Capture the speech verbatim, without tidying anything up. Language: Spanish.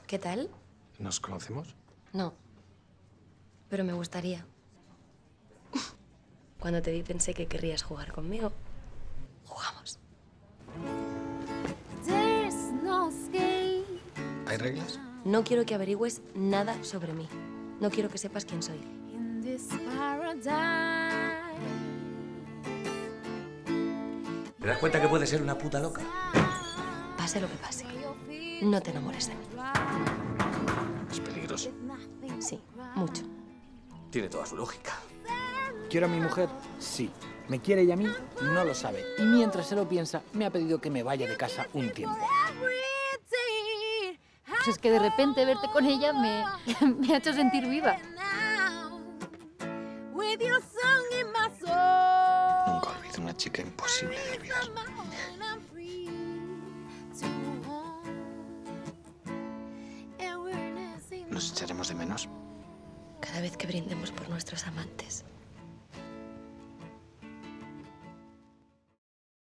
¿Qué tal? ¿Nos conocemos? No. Pero me gustaría. Cuando te vi pensé que querrías jugar conmigo. Jugamos. ¿Hay reglas? No quiero que averigües nada sobre mí. No quiero que sepas quién soy. ¿Te das cuenta que puede ser una puta loca? Pase lo que pase, no te enamores de mí. Es peligroso. Sí, mucho. Tiene toda su lógica. ¿Quiero a mi mujer? Sí. ¿Me quiere ella a mí? No lo sabe. Y mientras se lo piensa, me ha pedido que me vaya de casa un tiempo. Pues es que de repente verte con ella me, me ha hecho sentir viva. Nunca olvido una chica imposible de olvidar. ¿Nos echaremos de menos? Cada vez que brindemos por nuestros amantes.